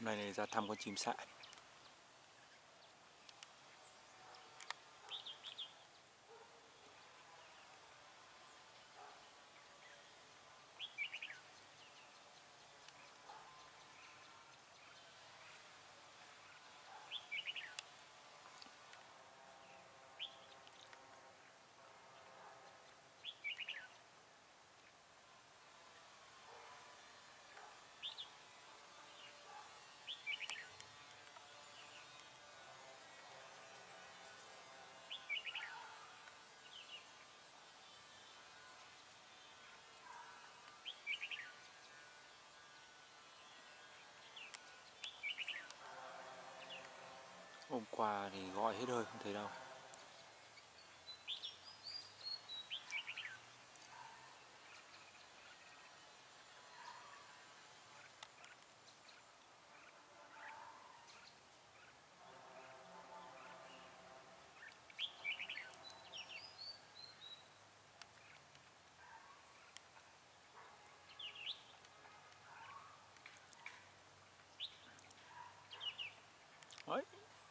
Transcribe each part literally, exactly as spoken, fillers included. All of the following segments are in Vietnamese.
Hôm nay này ra thăm con chim sẻ. Hôm qua thì gọi hết hơi không thấy đâu. Đấy.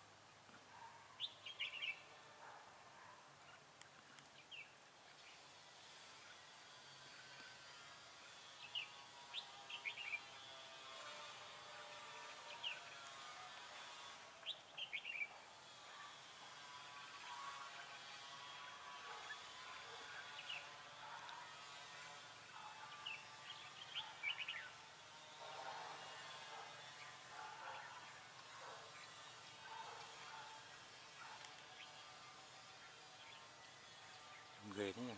Ghê thế nhỉ.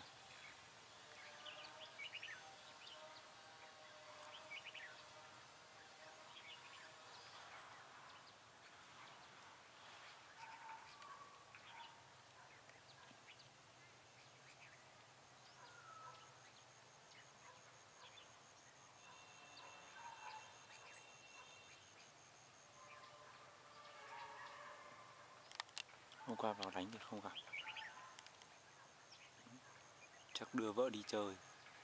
Hôm qua vào đánh thì không gặp. Chắc đưa vợ đi chơi.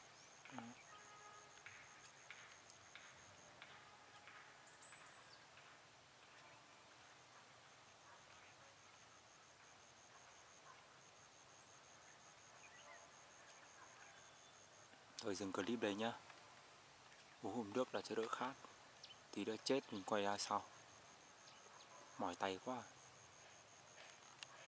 Thôi dừng clip đây nhá. Uống hùm nước là cho đỡ khát. Tí nữa chết mình quay ra sau. Mỏi tay quá.